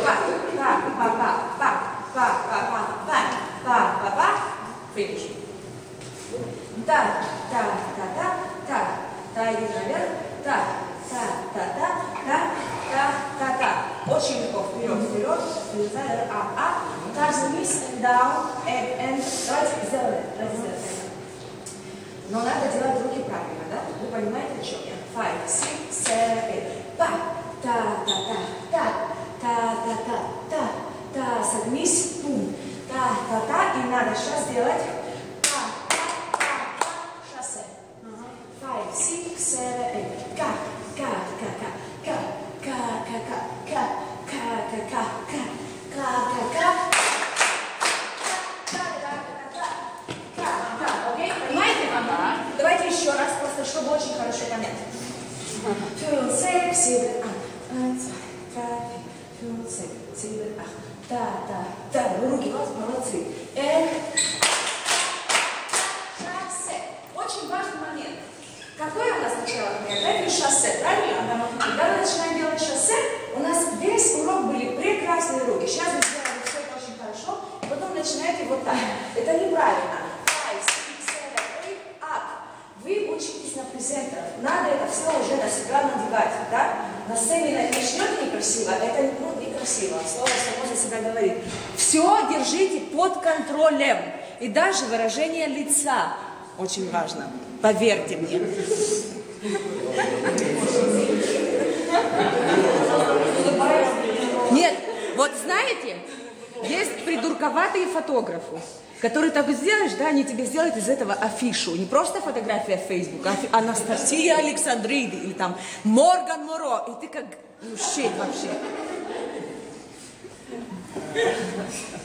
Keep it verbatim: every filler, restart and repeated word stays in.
Па, па, па, па, па, па, па, па, па, па, па, па. Finish. Та, та, та, та, та. Та, иди наверх. Та, та, та, та, та, та, та, та. Очень легко. Вперед, вперед. Вперед, а, а. Таз вниз, down, and, and. Давайте сделаем. Давайте сделаем. Но надо делать руки правильно, да? Вы понимаете, о чем я? Five, six, seven, eight. Па, та, та, та, та, та, та, та, та, та, согнись, пум, та, та, та, и надо сейчас сделать та, та, та, та, шоссе. Five, six, seven, eight. Ка, ка, ка, ка, ка, ка, ка, ка, ка, ка, ка, ка, ка, ка, ка. Давайте еще раз, просто чтобы очень хорошо понять. Feel safe, sit up. One, two, three, feel safe, sit up. Да, да, да, руки, молодцы. And шоссе. Очень важный момент. Какой у нас сначала хореография? Шоссе, правильно? Когда мы начинаем делать шоссе, у нас весь урок были прекрасные руки. Сейчас вы сделали все это очень хорошо, и потом начинаете вот так. Это неправильно. Вы учитесь на презентах, надо это все уже на себя надевать, да? На сцене начнете некрасиво, это ну, некрасиво, слово само за себя говорит. Все держите под контролем, и даже выражение лица очень важно, поверьте мне. Нет, вот знаете, есть придурковатые фотографы, которые так сделаешь, да, они тебе сделают из этого афишу. Не просто фотография в Facebook, а Анастасия Александриди или там Морган Моро. И ты как, ну, щит вообще.